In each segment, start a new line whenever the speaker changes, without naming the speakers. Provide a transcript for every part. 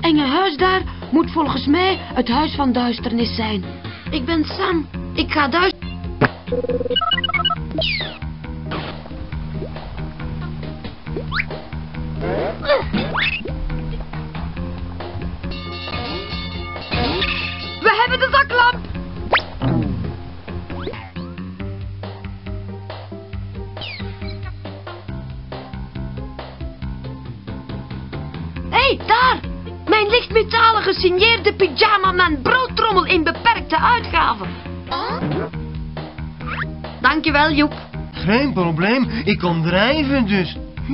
enge huis daar moet volgens mij het huis van duisternis zijn. Ik ben Sam. Ik ga We hebben de zaklamp! Hé, daar! Mijn lichtmetalen gesigneerde pyjama-man broodtrommel in beperkte uitgave. Dankjewel, Joep.
Geen probleem, ik kom drijven dus.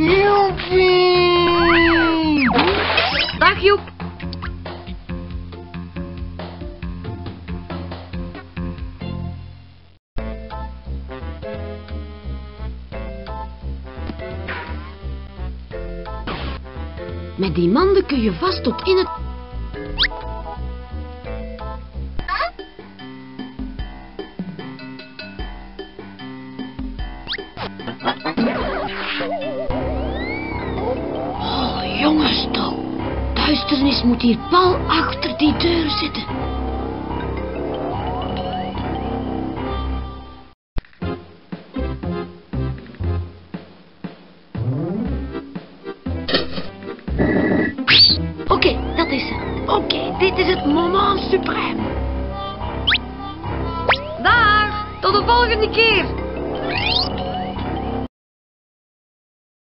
Joepie!
Dag, Joep. Met die manden kun je vast tot in het... Oh, jongens toch. Duisternis moet hier pal achter die deur zitten. Oké, dat is het. Oké, dit is het moment suprême. Dag, tot de volgende keer.